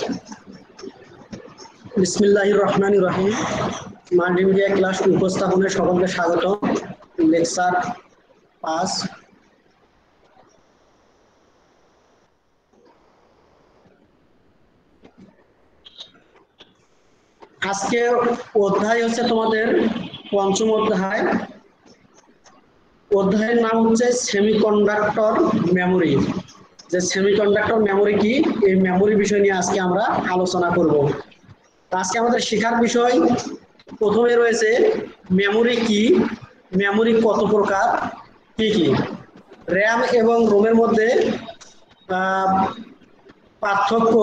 বিসমিল্লাহির রহমানির রহিম। Multimedia class উপস্থাপনে সকলকে স্বাগত। লেকচার 5। আজকে অধ্যায় হচ্ছে তোমাদের পঞ্চম অধ্যায়। অধ্যায়ের নাম হচ্ছে সেমিকন্ডাক্টর মেমোরি। যে সেমিকন্ডাক্টর মেমোরি কি, এই মেমোরি বিষয় নিয়ে আজকে আমরা আলোচনা করব। আজকে আমাদের শেখার বিষয় প্রথমে রয়েছে মেমোরি কি, মেমোরি কত প্রকার, কি কি, র্যাম এবং রোমের মধ্যে পার্থক্য,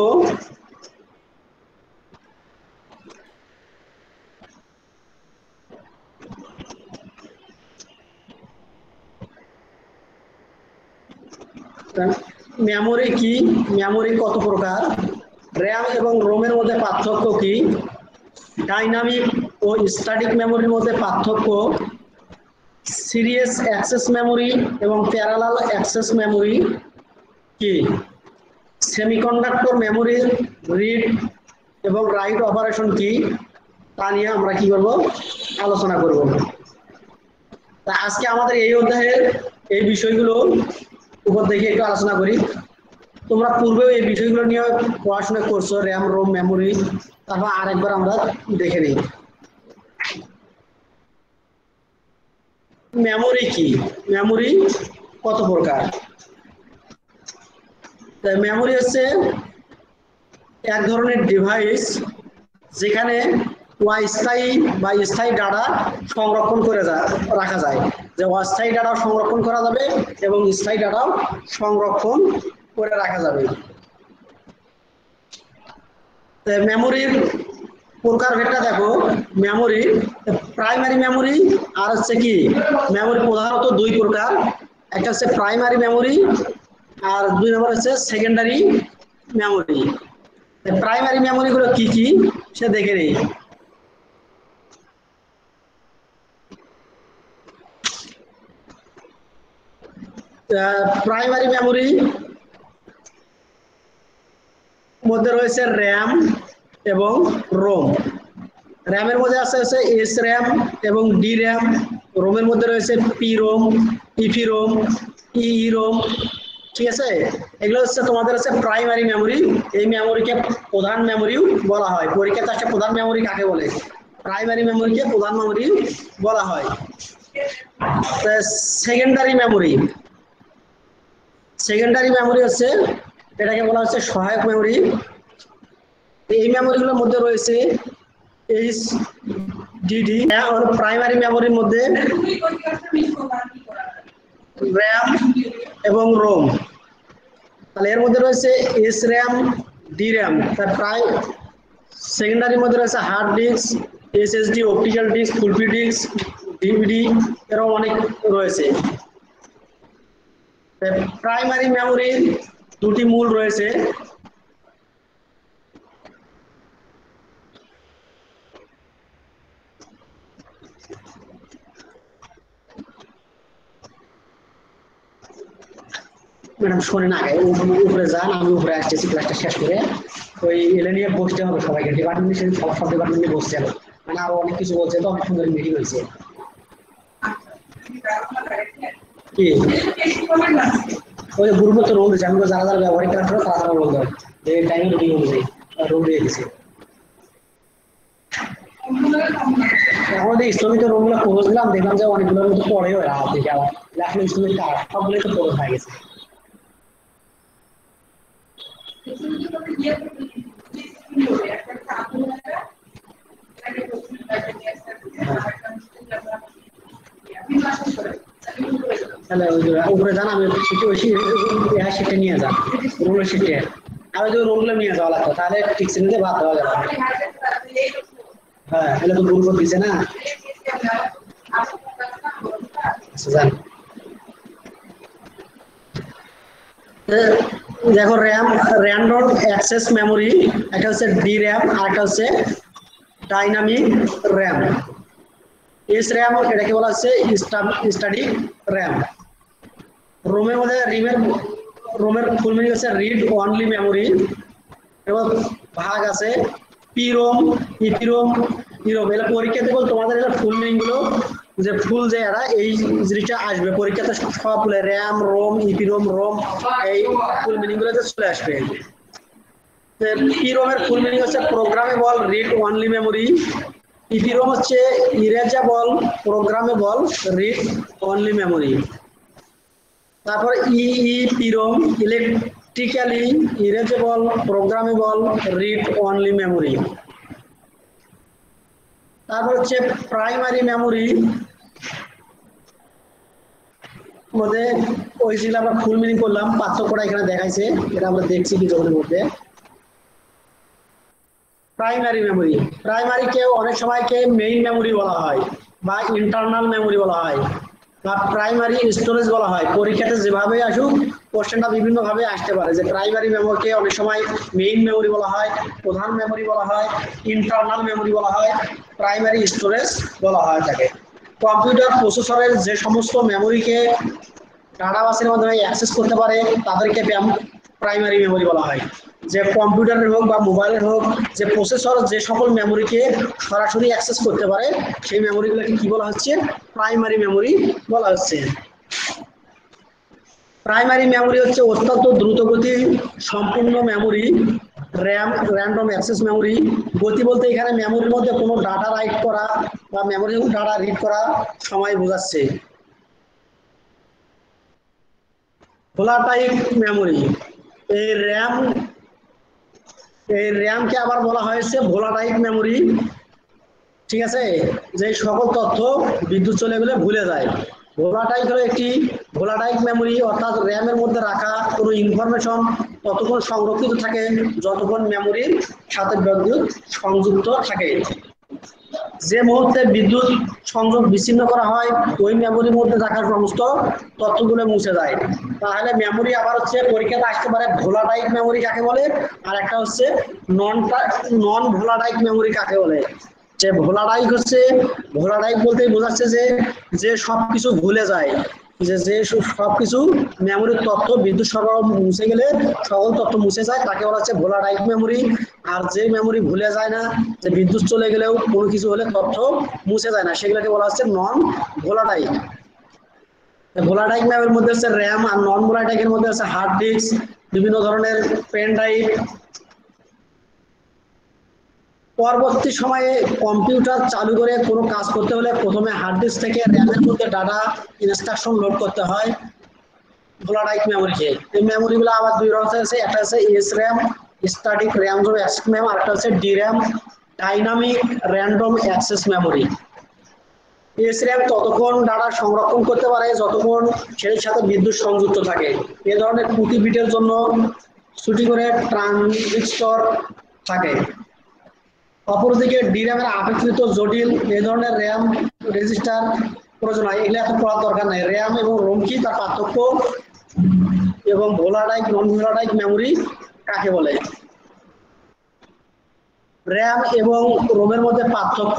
মেমোরি কি, মেমোরি কত প্রকার, র্যাম এবং রোমের মধ্যে পার্থক্য কি, ডাইনামিক ও স্ট্যাটিক মেমোরির মধ্যে পার্থক্য, সিরিয়াস অ্যাক্সেস মেমোরি এবং প্যারালাল অ্যাক্সেস মেমোরি কি, সেমিকন্ডাক্টর মেমোরির রিড এবং রাইট অপারেশন কি, তা নিয়ে আমরা কি করব, আলোচনা করব। তা আজকে আমাদের এই অধ্যায়ের এই বিষয়গুলো উপর দেখে একটু আলোচনা করি। তোমরা পূর্বেও এই বিষয়গুলো নিয়ে পড়াশোনা করছো, র্যাম, রোম, মেমোরি। তারপর আরেকবার আমরা দেখে নিই। মেমোরি কি, মেমোরি কত প্রকার। মেমোরি হচ্ছে এক ধরনের ডিভাইস যেখানে অস্থায়ী বা স্থায়ী ডাটা সংরক্ষণ করে রাখা যায়। যে অস্থায়ী ডাটাও সংরক্ষণ করা যাবে এবং স্থায়ী ডাটাও সংরক্ষণ করে রাখা যাবে। মেমোরির প্রকারভেদটা দেখো। মেমোরি প্রাইমারি মেমোরি আর হচ্ছে কি, মেমোরি প্রধানত দুই প্রকার। একটা হচ্ছে প্রাইমারি মেমোরি আর দুই নম্বর হচ্ছে সেকেন্ডারি মেমোরি। প্রাইমারি মেমোরি গুলো কি কি সে দেখে নেই। প্রাইমারি মেমোরি মধ্যে রয়েছে র্যাম এবং রোম। র্যামের মধ্যে আছে হচ্ছে এস র্যাম এবং ডি র্যাম। রোমের মধ্যে রয়েছে P ROM, EP ROM, E ROM. ঠিক আছে, এগুলো হচ্ছে তোমাদের হচ্ছে প্রাইমারি মেমোরি। এই মেমোরিকে প্রধান মেমোরিও বলা হয়। পরীক্ষাতে আসলে প্রধান মেমোরি কাকে বলে? প্রাইমারি মেমোরিকে প্রধান মেমোরি বলা হয়। সেকেন্ডারি মেমোরি, সেকেন্ডারি মেমোরি হচ্ছে, এটাকে বলা হচ্ছে সহায়ক মেমোরি। এই মেমোরিগুলোর মধ্যে রয়েছে এইচ ডিডি। প্রাইমারি মেমোরির মধ্যে র্যাম এবং রোম। তাহলে এর মধ্যে রয়েছে এস র্যাম, ডি র্যাম। তার প্রায় সেকেন্ডারির মধ্যে রয়েছে hard disk, SSD, optical disk, floppy disk, DVD, এরকম অনেক রয়েছে। প্রাইমারি মেমোরির দুটি মূল রয়েছে। ম্যাডাম শোনেন, আগে উপরে যান, আমি উপরে আসতেছি ক্লাসটা শেষ করে। ওই এলে নিয়ে বসতে হবে সবাইকে। ডিপার্টমেন্ট সব ডিপার্টমেন্টে বসতে হবে, মানে আরো অনেক কিছু বলছে, তো অনেক সুন্দর মিটিং হয়েছে। কি ওই যে গ্রুপে তো রোল দিয়েছে, আমি যারা যারা ব্যবহারিক ক্লাস করে তারা রোল দেয়, যে টাইমে রুটিন অনুযায়ী রোল দিয়ে দিচ্ছে। এখন যে ইসলামিক রোলগুলো খুঁজলাম, দেখলাম যে অনেকগুলোর মধ্যে পড়ে ওরা দেখে আবার আসলে ইসলামিক সবগুলোই তো পড়ে হয়ে গেছে। তাহলে উপরে যান, আমি শিটে নিয়ে যান, রোলের শিটে। আমি যদি রোলগুলো নিয়ে যাওয়া লাগতো তাহলে ঠিক শ্রেণীতে বাদ দেওয়া যাবে। হ্যাঁ, তাহলে তো ভুল করে দিচ্ছে না। যান, দেখো র্যাম, র্যান্ডম অ্যাক্সেস মেমোরি, একটা হচ্ছে ডি র্যাম আর একটা হচ্ছে ডাইনামিক র্যাম। এস র্যাম এটাকে বলা হচ্ছে স্ট্যাটিক র্যাম। রোমের মধ্যে রোমের ফুল মিনিং হচ্ছে রিড অনলি মেমোরি। ভাগ আছে পিরোম, ইপিরোম, ইরোম। এগুলো পরীক্ষাতে বল তোমাদের এগুলো ফুল মিনিং গুলো যে ফুল যে এরা এই জিনিসটা আসবে পরীক্ষাতে সব বলে র্যাম, রোম, ইপিরোম, রোম এই ফুল মিনিং গুলো চলে আসবে। পিরোমের ফুল মিনিং হচ্ছে programmable read only memory. EPROM হচ্ছে erasable programmable read only memory. তারপর EPROM electrically erasable programmable read only memory. তারপর হচ্ছে প্রাইমারি মেমোরি মধ্যে ওই যেগুলো আমরা ফুল মিনিং করলাম পার্থক্যটা এখানে দেখাইছে, এটা আমরা দেখছি কিছুক্ষণের মধ্যে। প্রাইমারি মেমোরি, প্রাইমারিকে অনেক সময়কে মেইন মেমোরি বলা হয় বা ইন্টারনাল মেমোরি বলা হয় বা প্রাইমারি স্টোরেজ বলা হয়। পরীক্ষাতে যেভাবে আসুক কোশ্চেনটা বিভিন্ন ভাবে আসতে পারে, যে প্রাইমারি মেমোরিকে অনেক সময় মেইন মেমোরি বলা হয়, প্রধান মেমোরি বলা হয়, ইন্টারনাল মেমোরি বলা হয়, প্রাইমারি স্টোরেজ বলা হয় তাকে। কম্পিউটার প্রসেসরের যে সমস্ত মেমোরিকে ডাটাবাসের মাধ্যমে অ্যাক্সেস করতে পারে তাদেরকে প্রাইমারি মেমোরি বলা হয়। যে কম্পিউটারের হোক বা মোবাইলের হোক যে প্রসেসর যে সকল মেমোরিকে সরাসরি অ্যাক্সেস করতে পারে সেই মেমোরিগুলোকে কি বলা হচ্ছে? প্রাইমারি মেমোরি বলা হচ্ছে। প্রাইমারি মেমোরি হচ্ছে অত্যন্ত দ্রুতগতি সম্পূর্ণ memory, RAM random access memory. গতি বলতে এখানে মেমোরির মধ্যে কোনো ডাটা রাইট করা বা মেমোরি ডাটা রিড করা সময় বোঝাচ্ছে। ভোলাটাইল মেমোরি, এই র্যামকে আবার বলা হয়েছে ভোলাটাইল মেমোরি। ঠিক আছে, যে সকল তথ্য বিদ্যুৎ চলে গেলে ভুলে যায়। ভোলাটাইল হলো একটি ভোলাটাইল মেমোরি, অর্থাৎ র্যামের মধ্যে রাখা কোনো ইনফরমেশন ততক্ষণ সংরক্ষিত থাকে যতক্ষণ মেমোরির সাথে বিদ্যুৎ সংযুক্ত থাকে। যে মুহূর্তে বিদ্যুৎ সংযোগ বিচ্ছিন্ন করা হয় ওই মেমোরির মধ্যে থাকা সমস্ত তথ্যগুলো মুছে যায়। তাহলে মেমোরি আবার হচ্ছে পরীক্ষাতে আসতে পারে ভোলাটাইল মেমোরি কাকে বলে, আর একটা হচ্ছে নন ভোলাটাইল মেমোরি কাকে বলে। যে ভোলাটাইল হচ্ছে, ভোলাটাইল বলতেই বোঝাচ্ছে যে যে সবকিছু ভুলে যায়, যে যে সবকিছু মেমোরির তথ্য বিদ্যুৎ সরবরাহ মুছে গেলে সকল তথ্য মুছে যায় তাকে বলা হচ্ছে ভোলাটাইল মেমোরি। আর যে মেমোরি ভুলে যায় না, যে বিদ্যুৎ চলে গেলেও কোনো কিছু হলে তথ্য মুছে যায় না, সেগুলোকে বলা হচ্ছে নন ভোলাটাইল। ভোলাটাইল মেমোরির মধ্যে হচ্ছে র্যাম, আর নন ভোলাটাইলের মধ্যে হচ্ছে হার্ড ডিস্ক, বিভিন্ন ধরনের পেন ড্রাইভ। পরবর্তী সময়ে কম্পিউটার চালু করে কোনো কাজ করতে হলে প্রথমে হার্ড ডিস্ক থেকে র্যামের মধ্যে ডাটা ইনস্ট্রাকশন লোড করতে হয় ভোলাটাইল মেমোরিকে। এই মেমোরিগুলো আবার দুই রকমের আছে, একটা হচ্ছে SRAM static RAM access memory, আর একটা হচ্ছে DRAM dynamic random access memory. SRAM ততক্ষণ ডাটা সংরক্ষণ করতে পারে যতক্ষণ সেই সাথে বিদ্যুৎ সংযুক্ত থাকে। এই ধরনের প্রতি বিটের জন্য ছুটি করে ট্রানজিস্টর থাকে। অপরদিকে ডির‍্যামের অপেক্ষাকৃত জটিল এই ধরনের র্যাম রেজিস্টার প্রয়োজন হয়। এগুলো এত পড়ার দরকার নাই। র্যাম এবং রোম কি তার পার্থক্য এবং ভোলাটাইল নন ভোলাটাইল মেমোরি কাকে বলে। র্যাম এবং রোমের মধ্যে পার্থক্য,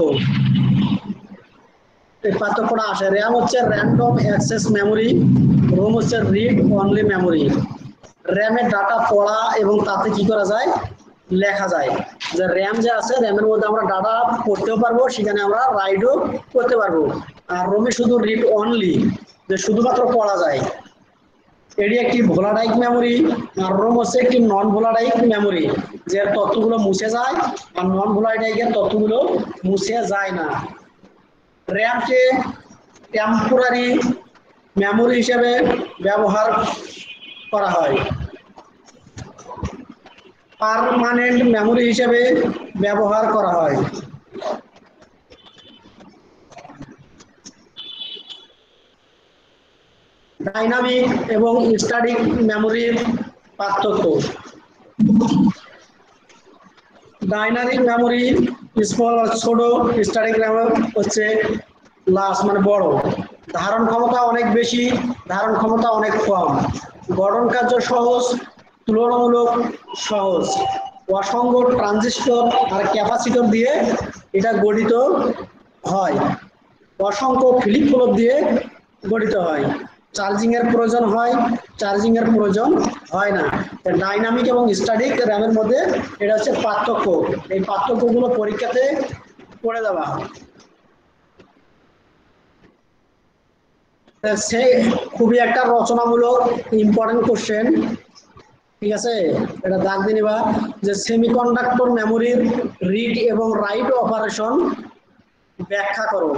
এই পার্থক্যটা আসে। র্যাম হচ্ছে র্যান্ডম অ্যাক্সেস মেমোরি, রোম হচ্ছে রিড অনলি মেমোরি। র্যামের ডাটা পড়া এবং তাতে কি করা যায়, লেখা যায়। যে র্যাম যে আছে র্যামের মধ্যে আমরা ডাটা পড়তেও পারবো, সেখানে আমরা রাইডও করতে পারবো। আর রোমে শুধু রিড অনলি, যে শুধুমাত্র পড়া যায়। এটি একটি ভোলাটাইল মেমোরি, আর রোম হচ্ছে একটি নন ভোলাটাইল মেমোরি, যে তথ্যগুলো মুছে যায়, আর নন ভোলাটাইলের তথ্যগুলো মুছে যায় না। র্যামকে টেম্পোরারি মেমোরি হিসেবে ব্যবহার করা হয়, পার্মানেন্ট মেমোরি হিসেবে ব্যবহার করা হয়। ডাইনামিক এবং স্ট্যাটিক মেমোরির পার্থক্য। ডাইনামিক মেমোরি স্মল ছোট, স্ট্যাটিক মেমোরি হচ্ছে লার্জ মানে বড়। ধারণ ক্ষমতা অনেক বেশি, ধারণ ক্ষমতা অনেক কম। গঠন কার্য সহজ, তুলনামূলক সহজ। অসংখ্য ট্রানজিস্টর আর ক্যাপাসিটর দিয়ে এটা গঠিত হয়, অসংখ্য ফ্লিপ ফ্লপ দিয়ে গঠিত হয়। চার্জিং এর প্রয়োজন হয়, চার্জিং এর প্রয়োজন হয় না। ডাইনামিক এবং স্ট্যাটিক র্যামের মধ্যে এটা হচ্ছে পার্থক্য। এই পার্থক্যগুলো পরীক্ষাতে পড়ে দেওয়া। সে খুবই একটা রচনামূলক ইম্পর্টেন্ট কোশ্চেন, ঠিক আছে, এটা দাগ দিয়ে নিবা যে সেমিকন্ডাক্টর মেমোরির রিড এবং রাইট অপারেশন ব্যাখ্যা করো।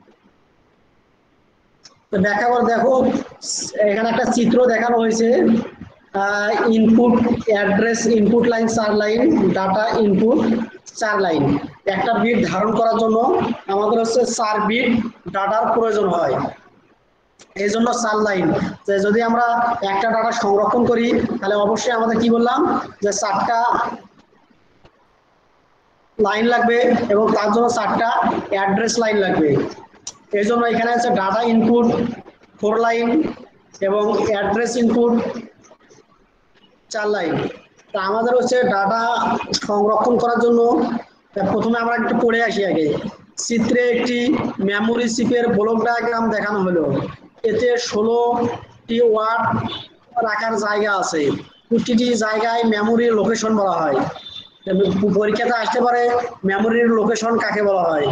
তো ব্যাখ্যা করে দেখো, এখানে একটা চিত্র দেখানো হয়েছে, input address, input line 4 line, data input 4 line. একটা বিট ধারণ করার জন্য আমাদের হচ্ছে 4 বিট ডাটার প্রয়োজন হয়, এই জন্য 4 লাইন। যদি আমরা একটা ডাটা সংরক্ষণ করি তাহলে অবশ্যই আমাদের কি বললাম যে 4টা লাইন লাগবে এবং তার জন্য 4টা অ্যাড্রেস লাইন লাগবে। এই জন্য এখানে আছে ডাটা ইনপুট 4 লাইন এবং অ্যাড্রেস ইনপুট 4 লাইন। তা আমাদের হচ্ছে ডাটা সংরক্ষণ করার জন্য প্রথমে আমরা একটু পড়ে আসি আগে। চিত্রে একটি মেমোরি চিপের ব্লক ডায়াগ্রাম দেখানো হলো। এতে 16টি ওয়ার্ড রাখার জায়গা আছে। প্রতিটি জায়গায় মেমোরির লোকেশন বলা হয়। পরীক্ষাতে আসতে পারে মেমোরির লোকেশন কাকে বলা হয়,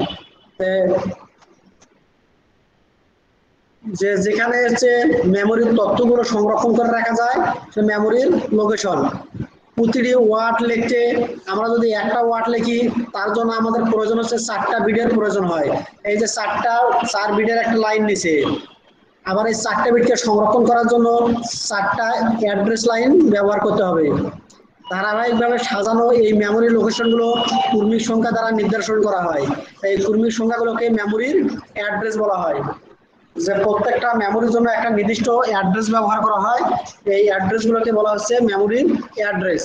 যে যেখানে হচ্ছে মেমোরির তথ্যগুলো সংরক্ষণ করে রাখা যায় সে মেমোরির লোকেশন। প্রতিটি ওয়ার্ড লিখতে আমরা যদি একটা ওয়ার্ড লিখি তার জন্য আমাদের প্রয়োজন হচ্ছে 4টা বিটের প্রয়োজন হয়। এই যে 4 বিটের একটা লাইন নিচে, আবার এই 4টা বিটকে সংরক্ষণ করার জন্য 4টা অ্যাড্রেস লাইন ব্যবহার করতে হবে। ধারাবাহিকভাবে সাজানো এই মেমোরি লোকেশনগুলো ক্রমিক সংখ্যা দ্বারা নির্দেশন করা হয়। এই ক্রমিক সংখ্যাগুলোকে মেমোরির অ্যাড্রেস বলা হয়। যে প্রত্যেকটা মেমোরির জন্য একটা নির্দিষ্ট অ্যাড্রেস ব্যবহার করা হয়, এই অ্যাড্রেসগুলোকে বলা হচ্ছে মেমোরির অ্যাড্রেস।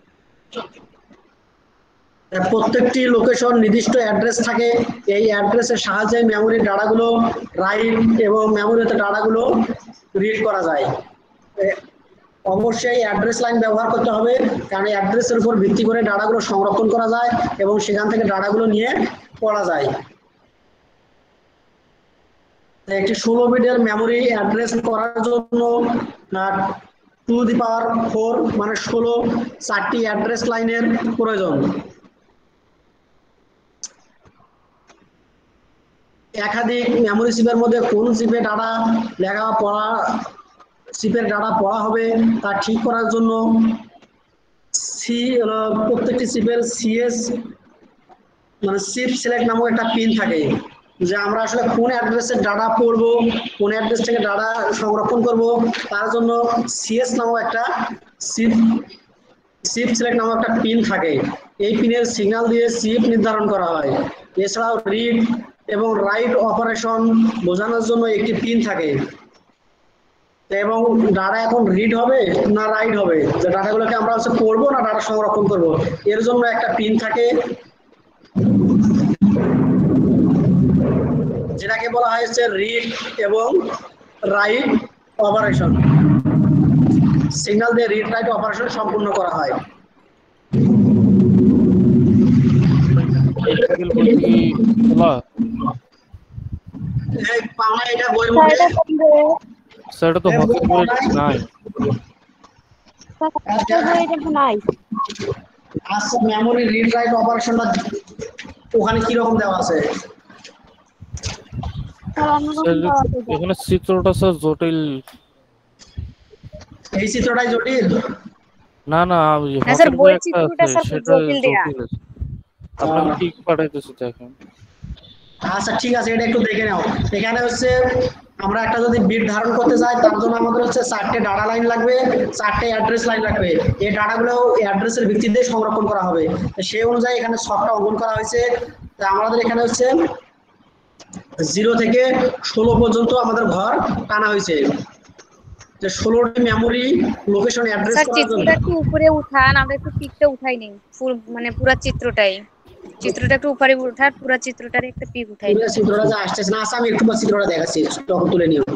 প্রত্যেকটি লোকেশন নির্দিষ্ট অ্যাড্রেস থাকে। এই অ্যাড্রেসের সাহায্যে মেমোরির ডাটাগুলো রাইট এবং মেমোরিতে ডাটাগুলো রিড করা যায়। অবশ্যই অ্যাড্রেস লাইন ব্যবহার করতে হবে, কারণ অ্যাড্রেসের উপর ভিত্তি করে ডাটাগুলো সংরক্ষণ করা যায় এবং সেখান থেকে ডাটাগুলো নিয়ে পড়া যায়। একটি 16 বিটের মেমোরি অ্যাড্রেস করার জন্য 2^4 মানে 16 4টি অ্যাড্রেস লাইনের প্রয়োজন। একাধিক মেমোরি চিপের মধ্যে কোন চিপে ডাটা লেখা পড়া, চিপের ডাটা পড়া হবে তা ঠিক করার জন্য প্রত্যেকটি চিপের সিএস মানে চিপ সিলেক্ট নামক একটা পিন থাকে, যে আমরা আসলে কোন অ্যাড্রেসের ডাটা পড়বো, কোন অ্যাড্রেস থেকে ডাটা সংরক্ষণ করব, তার জন্য সিএস নামক একটা চিপ সিলেক্ট নামক একটা পিন থাকে। এই পিনের সিগন্যাল দিয়ে চিপ নির্ধারণ করা হয়। এছাড়াও রিড এবং রাইট অপারেশন বোঝানোর জন্য একটি পিন থাকে। এবং ডাটা এখন রিড হবে না রাইট হবে, যে ডাটাগুলোকে আমরা হচ্ছে পড়বো না ডাটা সংরক্ষণ করব, এর জন্য একটা পিন থাকে যেটাকে বলা হয়েছে রিড এবং রাইট অপারেশন। সিগন্যাল দিয়ে রিড রাইট অপারেশন সম্পূর্ণ করা হয়। এটা বইয়ের মধ্যে সেটা তো হকের বই নাই। আচ্ছা, মেমোরি রিড রাইট অপারেশনটা ওখানে কি রকম দেওয়া আছে? এখানে চিত্রটা স্যার জটিল। এই চিত্রটাই জটিল? না না, হকের বই একটা আছে সেটা জটিল আছে। আপনাকে ঠিক পাঠাইতেছি দেখেন। আচ্ছা ঠিক আছে, এটা একটু দেখে নাও। এখানে হচ্ছে আমরা একটা যদি বিট ধারণ করতে যাই তার জন্য আমাদের হচ্ছে 4টে ডাটা লাইন লাগবে, 4টে অ্যাড্রেস লাইন লাগবে। এই ডাটাগুলো অ্যাড্রেসের ভিত্তিতে সংরক্ষণ করা হবে। সেই অনুযায়ী এখানে ছকটা অঙ্কন করা হয়েছে। তা আমাদের এখানে হচ্ছে 0 থেকে 16 পর্যন্ত আমাদের ঘর টানা হয়েছে। যে 16টি মেমোরি লোকেশন অ্যাড্রেস করার জন্য। চিত্রটা একটু উপরে উঠান, আমরা একটু পিকটা উঠাই নেই, মানে পুরো চিত্রটা একটু উপরে উঠান, পুরো চিত্রটার একটা পিক উঠাই। পুরো চিত্রটা যা আসছে না, আমি একটু চিত্রটা দেখাচ্ছি, তখন তুলে নিও।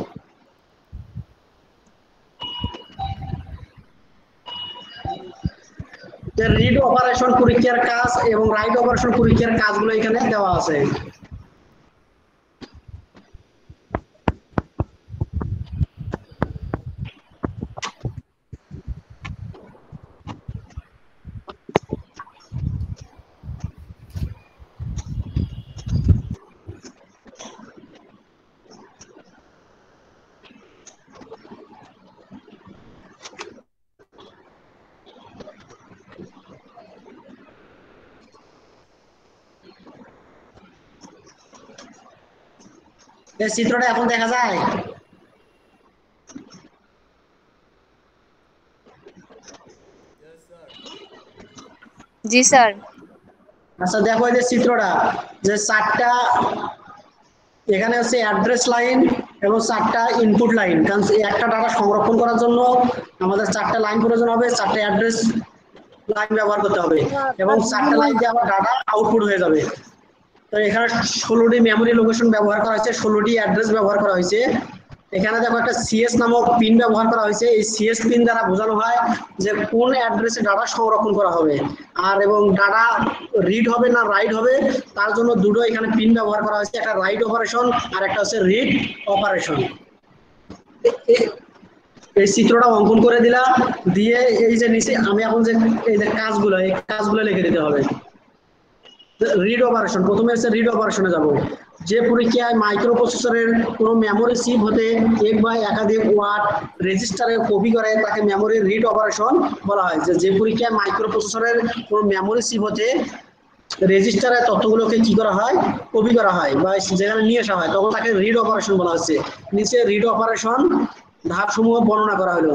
রিড অপারেশন পরীক্ষার কাজ এবং রাইট অপারেশন পরীক্ষার কাজগুলো এখানে দেওয়া আছে। এই চিত্রটা এখন দেখা যায়? জি স্যার। আচ্ছা দেখো এই যে চিত্রটা, যে চারটা এখানে হচ্ছে অ্যাড্রেস লাইন এবং চারটা ইনপুট লাইন, কারণ একটা ডাটা সংরক্ষণ করার জন্য আমাদের চারটা লাইন প্রয়োজন হবে, চারটা অ্যাড্রেস লাইন ব্যবহার করতে হবে এবং চারটা লাইন দিয়ে আবার ডাটা আউটপুট হয়ে যাবে। তো এখানে 16টি মেমোরি লোকেশন ব্যবহার করা হয়েছে, 16টি অ্যাড্রেস ব্যবহার করা হয়েছে। এখানে দেখো একটা সিএস নামক পিন ব্যবহার করা হয়েছে। এই সিএস পিন দ্বারা বোঝানো হয় যে কোন অ্যাড্রেসে ডাটা সংরক্ষণ করা হবে আর এবং ডাটা রিড হবে না রাইট হবে, তার জন্য দুটো এখানে পিন ব্যবহার করা হয়েছে, একটা রাইট অপারেশন আর একটা হচ্ছে রিড অপারেশন। এই চিত্রটা অঙ্কন করে দিলাম, দিয়ে এই যে নিচে আমি এখন যে এই যে কাজগুলো, এই কাজগুলো লিখে দিতে হবে। রিড অপারেশন, প্রথমে হচ্ছে রিড অপারেশনে যাব। যে পরীক্ষায় মাইক্রোপ্রসেসরের কোনো মেমোরি চিপ হতে এক বা একাধিক ওয়ার্ড রেজিস্টারে কপি করে তাকে মেমোরি রিড অপারেশন বলা হয়। যে পরীক্ষায় মাইক্রোপ্রসেসরের কোনো মেমোরি চিপ হতে রেজিস্টারে তথ্যগুলোকে কি করা হয়, কপি করা হয় বা যেখানে নিয়ে আসা হয়, তখন তাকে রিড অপারেশন বলা হচ্ছে। নিচে রিড অপারেশন ধাপসমূহ বর্ণনা করা হলো।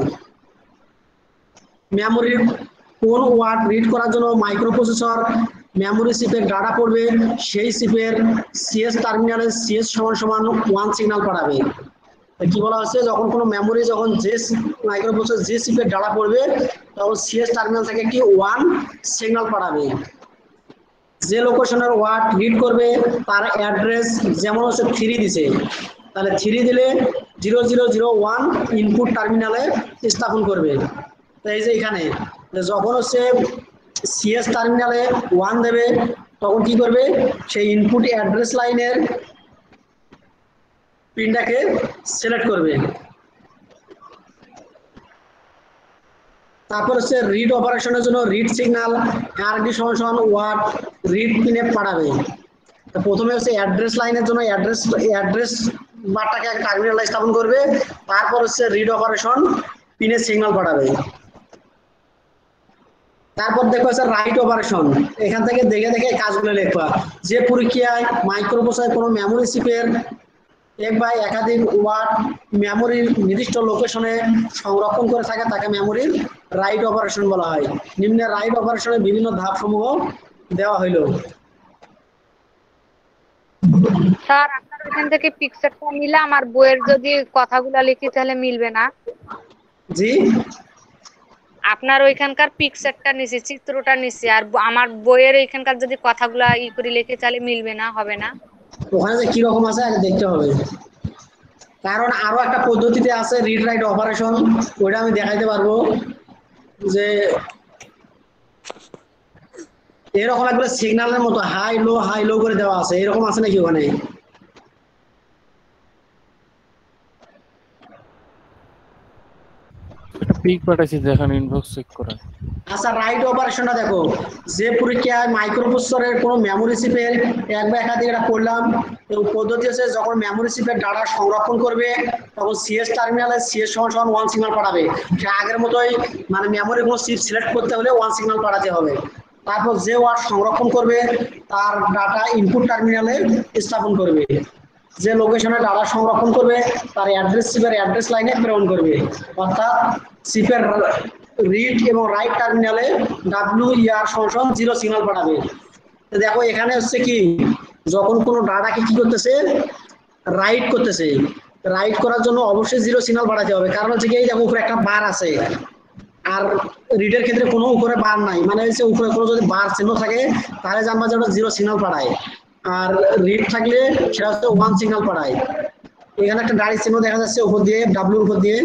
মেমোরির কোন ওয়ার্ড রিড করার জন্য মাইক্রোপ্রসেসর মেমোরি চিপের ডাটা পড়বে, সেই চিপের সিএস টার্মিনালে সিএস সমান সমান 1 সিগন্যাল পাঠাবে। কি বলা হচ্ছে, যখন কোনো মেমোরি যখন যে মাইক্রোপ্রসেসর যে চিপের ডাটা পড়বে তখন সিএস টার্মিনাল থেকে একটি 1 সিগন্যাল পাঠাবে। যে লোকেশনের ওয়ার্ড রিড করবে তার অ্যাড্রেস যেমন হচ্ছে 3 দিছে, তাহলে 3 দিলে 0001 ইনপুট টার্মিনালে স্থাপন করবে। তো এই যে এখানে যখন হচ্ছে সিএস টার্মিনালে 1 দেবে তখন কি করবে, সেই ইনপুট অ্যাড্রেস লাইনের পিনটাকে সিলেক্ট করবে। তারপর হচ্ছে রিড অপারেশনের জন্য রিড সিগন্যাল আরডি সমান ওয়ার্ড রিড পিনে পাঠাবে। তো প্রথমে হচ্ছে অ্যাড্রেস লাইনের জন্য অ্যাড্রেস বারটাকে টার্মিনালে স্থাপন করবে, তারপর হচ্ছে রিড অপারেশন পিনে সিগন্যাল পাঠাবে। তারপর দেখো হচ্ছে রাইট অপারেশন, এখান থেকে দেখে দেখে কাজগুলো লিখবা। যে পরীক্ষায় মাইক্রোপ্রসেসর কোনো মেমোরি চিপের এক বা একাধিক ওয়ার্ড মেমোরির নির্দিষ্ট লোকেশনে সংরক্ষণ করে থাকে তাকে মেমোরির রাইট অপারেশন বলা হয়। নিম্নে রাইট অপারেশনের বিভিন্ন ধাপসমূহ দেওয়া হইল। স্যার আপনার ওইখান থেকে পিকচারটা নিলে আমার বইয়ের যদি কথাগুলো লিখি তাহলে মিলবে না। জি, আপনার ওইখানকার পিকচারটা নিছি, চিত্রটা নিছি, আর আমার বইয়ের ওইখানকার যদি কথাগুলা করে লিখি তাহলে মিলবে না, হবে না। ওখানে যে কি রকম আছে আগে দেখতে হবে, কারণ আরো একটা পদ্ধতিতে আছে রিড রাইট অপারেশন, ওইটা আমি দেখাইতে পারবো। যে এরকম একটা সিগন্যালের মতো হাই লো করে দেওয়া আছে, এরকম আছে নাকি ওখানে? একটা পিক পাঠাইছি, দেখেন ইনবক্স চেক করেন। আচ্ছা রাইট অপারেশনটা দেখো, যে পরীক্ষায় মাইক্রোপ্রসেসরের কোনো মেমোরি চিপের এক বা একাধিক, এটা করলাম। পদ্ধতি হচ্ছে যখন মেমোরি চিপের ডাটা সংরক্ষণ করবে তখন সিএস টার্মিনালে সিএস সমান সমান 1 সিগন্যাল পাঠাবে। সে আগের মতোই, মানে মেমোরি কোনো চিপ সিলেক্ট করতে হলে 1 সিগন্যাল পাঠাতে হবে। তারপর যে ওয়ার্ড সংরক্ষণ করবে তার ডাটা ইনপুট টার্মিনালে স্থাপন করবে। যে লোকেশনে ডাটা সংরক্ষণ করবে তার অ্যাড্রেস চিপের অ্যাড্রেস লাইনে প্রেরণ করবে, অর্থাৎ চিপের রিড এবং রাইট টার্মিনালে WER সমান 0 সিগন্যাল পাঠাবে। দেখো এখানে হচ্ছে কি, যখন কোনো ডাটাকে কি করতেছে, রাইট করতেছে, রাইট করার জন্য অবশ্যই 0 সিগন্যাল পাঠাতে হবে। কারণ হচ্ছে কি, এই দেখো উপরে একটা বার আছে আর রিডের ক্ষেত্রে কোনো উপরে বার নাই, মানে হচ্ছে উপরে কোনো যদি বার চিহ্ন থাকে তাহলে জানবা যে ওটা 0 সিগন্যাল পাঠায়, আর রিড থাকলে সেটা হচ্ছে 1 সিগন্যাল পাঠায়। এখানে একটা গাড়ি চিহ্ন দেখা যাচ্ছে উপর দিয়ে, ডাব্লিউর উপর দিয়ে।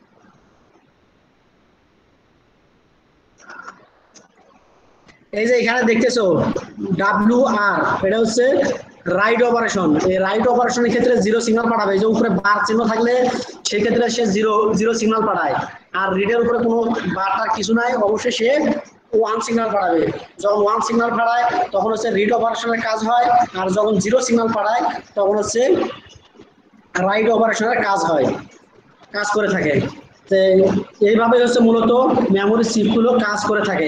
এই যে এখানে দেখতেছো WR, এটা হচ্ছে রাইট অপারেশন। এই রাইট অপারেশনের ক্ষেত্রে 0 সিগন্যাল পাঠাবে। যে উপরে বার চিহ্ন থাকলে সেই ক্ষেত্রে সে 0 সিগন্যাল পাঠায়, আর রিডের উপরে কোনো বারটার কিছু নাই, অবশ্যই সে 1 সিগন্যাল পাঠাবে। যখন 1 সিগন্যাল পাঠায় তখন হচ্ছে রিড অপারেশনের কাজ হয়, আর যখন 0 সিগন্যাল পাঠায় তখন হচ্ছে রাইট অপারেশনের কাজ হয়, কাজ করে থাকে। তো এইভাবে হচ্ছে মূলত মেমোরি চিপগুলো কাজ করে থাকে।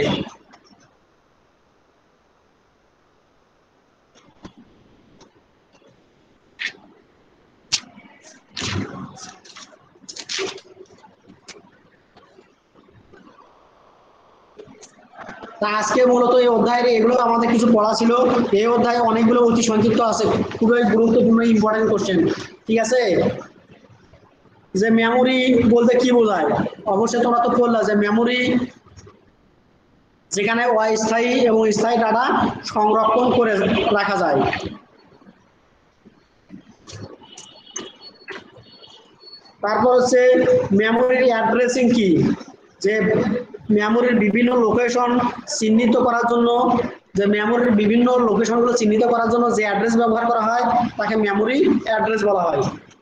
তা আজকে মূলত এই অধ্যায়ের এগুলো আমাদের কিছু পড়া ছিল। এই অধ্যায়ে অনেকগুলো অতি সংক্ষিপ্ত আছে, খুবই গুরুত্বপূর্ণ ইম্পর্টেন্ট কোশ্চেন। ঠিক আছে, যে মেমোরি বলতে কি বোঝায়? অবশ্যই তোমরা তো পড়লা যে মেমোরি যেখানে অস্থায়ী এবং স্থায়ী ডাটা সংরক্ষণ করে রাখা যায়। তারপর হচ্ছে মেমোরির অ্যাড্রেসিং কি, যে মেমোরির বিভিন্ন লোকেশন চিহ্নিত করার জন্য, যে মেমোরির বিভিন্ন লোকেশনগুলো চিহ্নিত করার জন্য যে অ্যাড্রেস ব্যবহার করা হয় তাকে মেমোরি অ্যাড্রেস বলা হয়।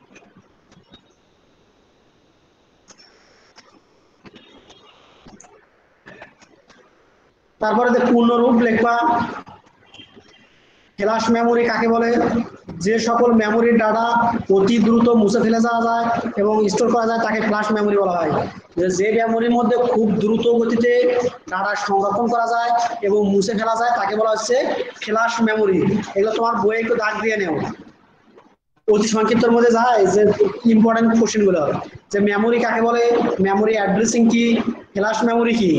তারপরে যে পূর্ণরূপ লেখা, ফ্ল্যাশ মেমোরি কাকে বলে? যে সকল মেমোরির ডাটা অতি দ্রুত মুছে ফেলে যাওয়া যায় এবং স্টোর করা যায় তাকে ফ্ল্যাশ মেমোরি বলা হয়। যে মেমোরির মধ্যে খুব দ্রুত গতিতে ডাটা সংরক্ষণ করা যায় এবং মুছে ফেলা যায় তাকে বলা হচ্ছে ফ্ল্যাশ মেমোরি। এগুলো তোমার বইয়ে একটু দাগ দিয়ে নেও, অতি সংক্ষিপ্তের মধ্যে যায় যে ইম্পর্টেন্ট কোশ্চেন গুলো, যে মেমোরি কাকে বলে, মেমোরি অ্যাড্রেসিং কি, ফ্ল্যাশ মেমোরি কি।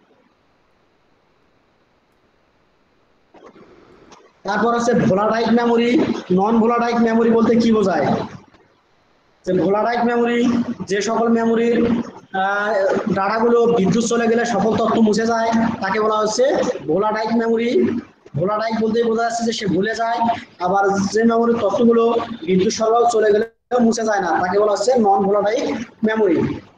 তারপর হচ্ছে volatile memory, non volatile memory বলতে কি বোঝায়? যে ভোলাটাইল মেমোরি যে সকল মেমোরির ডাটাগুলো বিদ্যুৎ চলে গেলে সকল তথ্য মুছে যায় তাকে বলা হচ্ছে ভোলাটাইল মেমোরি। ভোলাটাইল বলতে বোঝা যাচ্ছে যে সে ভুলে যায়। আবার যে মেমোরির তথ্যগুলো বিদ্যুৎ সরবরাহ চলে গেলে মুছে যায় না তাকে বলা হচ্ছে নন ভোলাটাইল মেমোরি।